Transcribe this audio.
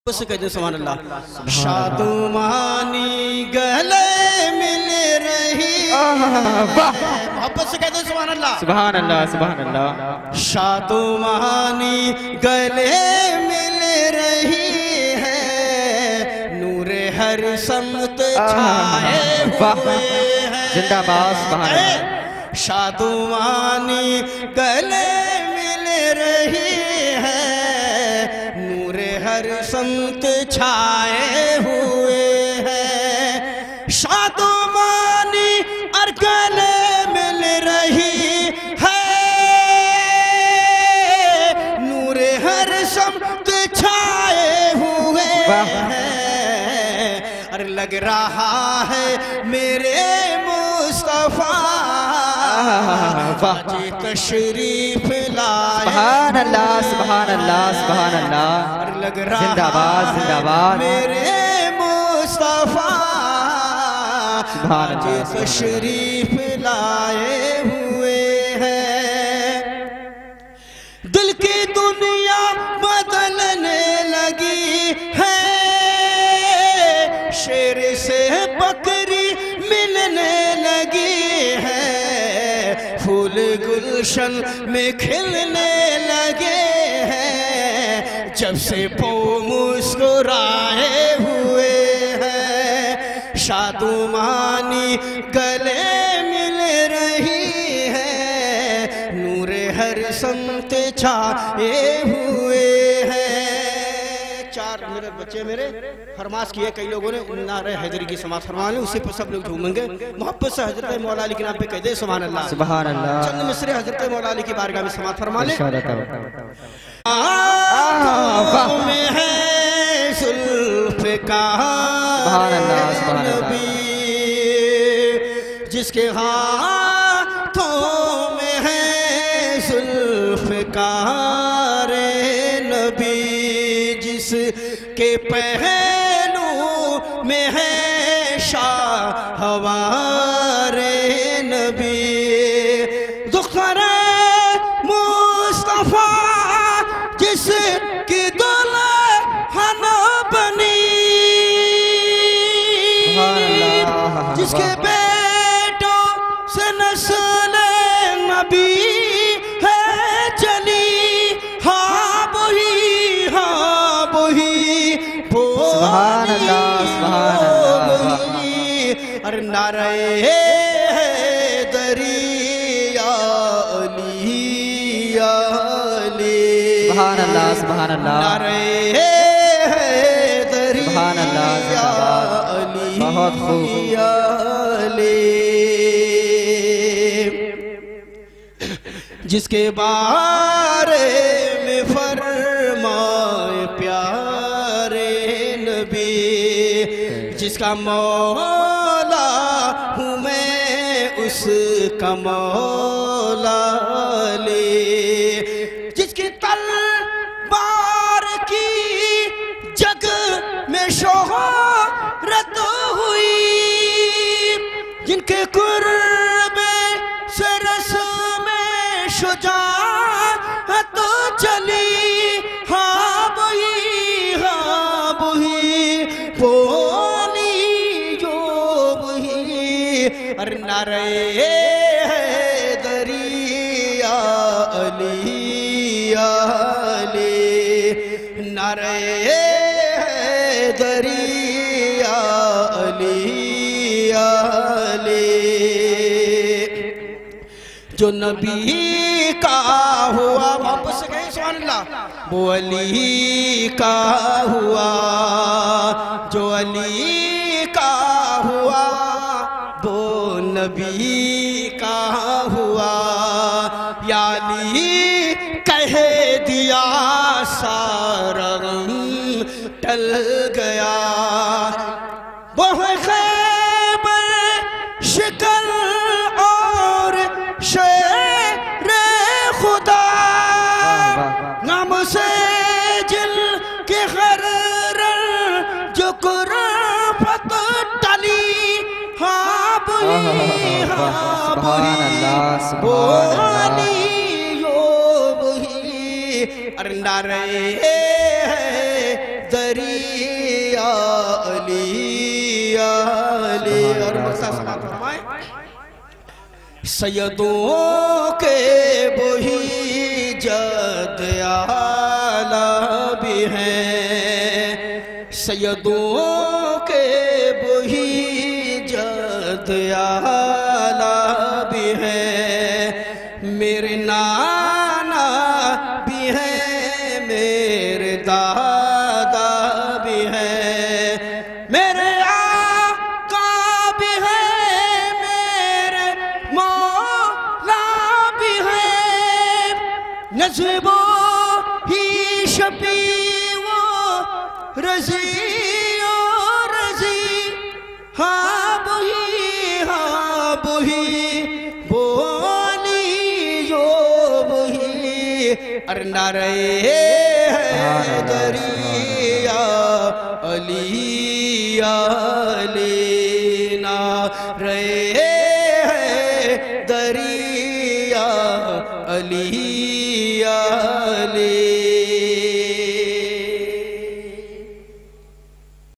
से कहते सुभान अल्लाह। शादुमानी गले मिल रही मोहब्बत से कहते सुभान अल्लाह सुभान अल्लाह सुभान अल्लाह। शादुमानी गले मिल रही है, नूर हर समत छाए हुए हैं। जिंदाबाद सुभान अल्लाह। शादुमानी गले मिल रही है, नूर हर समत छाए हुए हैं। शादुमानी और गले मिल रही है, नूर हर समत छाए हुए हैं। और लग रहा है मेरे मुस्तफा जी तशरीफ लाए। सुभान अल्लाह सुभान अल्लाह सुभान अल्लाह। लग रहा जिंदाबाद जिंदाबाद मेरे मुस्तफा जी तशरीफ लाए हुए हैं। दिल की दुनिया बदलने लगी है, शेर से बकरी मिलने लगी है। फूल गुलशन में खिलने लगे हैं, जब से वो मुस्कुराए हुए हैं। शादुमानी गले मिल रही है, नूर हर समत छाए हुए हैं। चार मेरे बच्चे मेरे फरमाश किए कई लोगों ने, नारे हैदरी की समाज फरमा लें, उसी पर सब लोग झूमेंगे। मोहब्बत से हजरत मौला अली के नाम पे कह दे सुभान अल्लाह सुभान अल्लाह। चंद मिसरे हजरत मौला अली की बारगाह में समाज फरमा लें। में है सुभान अल्लाह सुभान अल्लाह। जिसके हाथों में है जुल्फ़कार नबी, जिसके पहलू में है शाहवार नबी। ज़ुख़्र मुस्तफ़ा जिसकी दुल्हन बनी, जिसके बेटों से नस्ल नबी है चली। हाँ वही सुभान अल्लाह सुभान अल्लाह। अरे नारे दरिया सुभान अल्लाह सुभान अल्लाह। नारे सुभान अल्लाह जिंदाबाद। बहुत खूब। जिसके बारे में फरमाए प्यारे नबी, जिसका मौला हूँ मैं उसका मौला ले। जिसकी तलवार की जग में शोहरत हुई, जिनके कुर्बे से रस्में शुजाअत चली। हाँ वही बोली जो वही। अरे नारे दरिया अली नारे दरिया अली जो नबी का हुआ वापस गए सुभान अल्लाह। वो अली का हुआ, जो अली का हुआ वो नबी का हुआ। या अली कह दिया सारा गम टल गया। वो है खैबर शिकल और शेर खुदा, नाम से जिल के हर जो कुर्बत टली। हाँ सुभान अल्लाह सुभान अल्लाह। अरे नारे दरी दरिया अली अली। और फरमाए सैयदों के वही जद आला भी हैं, सैयदों के वही जद आला भी हैं। मेरे नाना भी हैं, मेरे दादा भी हैं, मेरे आका भी हैं, मेरे मौला भी हैं। नज़्बो ही शफी वो रज़ी ओ रज़ी, हाँ वही बोली जो वही। अरे नारे है दरिया अली अली, नारे है दरिया अली अली।